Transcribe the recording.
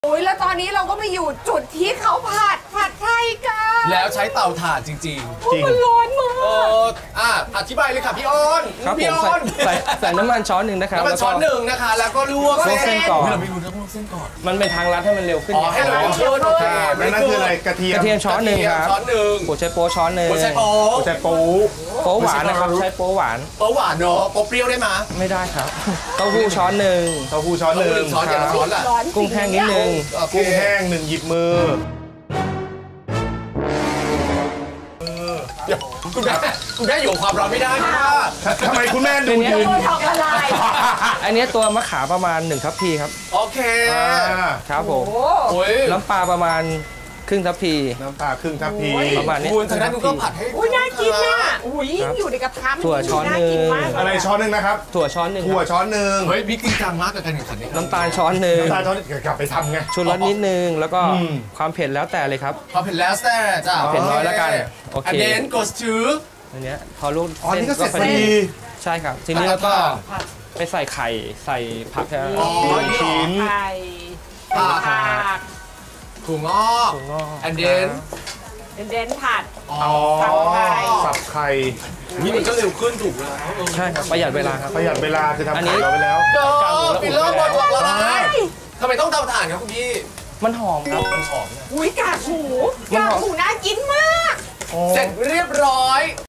โอ้ยแล้วตอนนี้เราก็มาอยู่จุดที่เขาผัดไทยกันแล้วใช้เตาถ่านจริงๆจริงมันร้อนมากอธิบายเลยค่ะพี่อ้นครับผมใส่น้ำมันช้อนหนึ่งนะครับน้ำมันช้อนหนึ่งนะคะแล้วก็ลวกเส้นก่อนเราไม่รู้ต้องลวกเส้นก่อนมันเป็นทางลัดให้มันเร็วขึ้นให้เร็วขึ้นโอเคนั่นคืออะไรกระเทียมช้อนหนึ่งครับช้อนหนึ่งหัวไชโป๊ช้อนหนึ่งหัวไชโป๊โป๊หวานนะครับใช้โป๊หวานโป๊หวานเนาะโป๊เปรี้ยวได้ไหมไม่ได้ครับเต้าหู้ช้อนหนึ่งช้อนอย่างละช้อนแหละกุ้งแห้งนิดนึงกุ้งแห้ง1หยิบมือคุณแม่อยู่ความร้อนไม่ได้ค่ะทำไมคุณแม่ดูยืนอันนี้ตัวมะขามประมาณ1ทัพพีครับโอเคครับผมน้ำปลาประมาณครึ่งทัพพีน้ำปลาครึ่งทัพพีประมาณนี้คุณทางด้านคุณก็ผัดให้อุ้ยน่ากินน่ะอุ้ยอยู่ในกระทะถั่วช้อนหนึ่งอะไรช้อนหนึ่งนะครับถั่วช้อนหนึ่งเฮ้ยบิ๊กจริงจังมากกับการแข่งขันนี้น้ำตาลช้อนหนึ่งน้ำตาลช้อนกลับไปทำไงชูรสนิดนึงแล้วก็ความเผ็ดแล้วแต่เลยครับความเผ็ดแล้วแต่จ้ะเผ็ดน้อยแล้วกันโอเค and then goes to อันนี้พอลูกเส้นก็เสร็จพอดีใช่ครับทีนี้แล้วก็ไปใส่ไข่ใส่ผักชิ้นผักถั่วงอก and then ผัดสับไข่นี่มันก็เร็วขึ้นถูกแล้วใช่ครับประหยัดเวลาครับประหยัดเวลาคือทำอันนี้เราไปแล้วปิดเริ่มหมดแล้วนะทำไมต้องเตาถ่านครับคุณพี่มันหอมครับมันหอมอุ้ยกากหมูน่ากินมากเสร็จเรียบร้อย